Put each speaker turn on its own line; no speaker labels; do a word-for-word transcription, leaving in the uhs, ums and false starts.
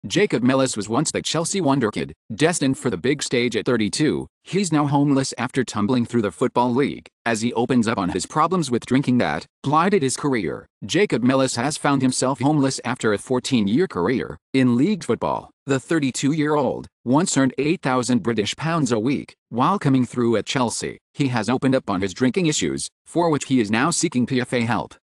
Jacob Mellis was once the Chelsea wonderkid, destined for the big stage at thirty-two. He's now homeless after tumbling through the Football League, as he opens up on his problems with drinking that blighted his career. Jacob Mellis has found himself homeless after a fourteen-year career in league football. The thirty-two-year-old once earned eight thousand British pounds a week while coming through at Chelsea. He has opened up on his drinking issues, for which he is now seeking P F A help.